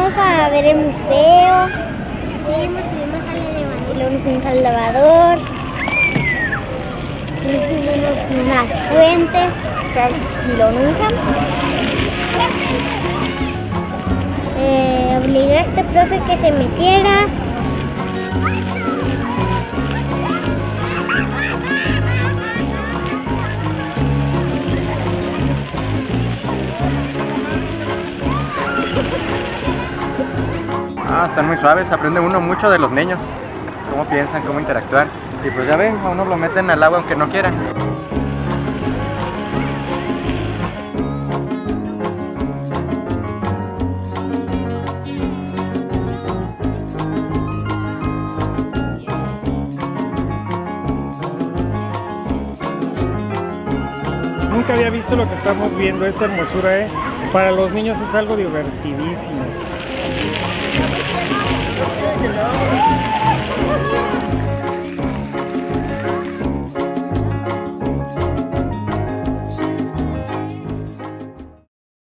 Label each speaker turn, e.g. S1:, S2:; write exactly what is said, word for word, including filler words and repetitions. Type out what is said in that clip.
S1: fuimos a ver el museo. Sí, nos subimos al elevador. Y luego nos fuimos al elevador. Nos fuimos a unas fuentes. Y lo nunca. Eh, obligué a este profe que se metiera.
S2: Ah, están muy suaves, aprende uno mucho de los niños, cómo piensan, cómo interactuar. Y pues ya ven, a uno lo meten al agua aunque no quieran.
S3: Nunca había visto lo que estamos viendo, esta hermosura, ¿eh? Para los niños es algo divertidísimo.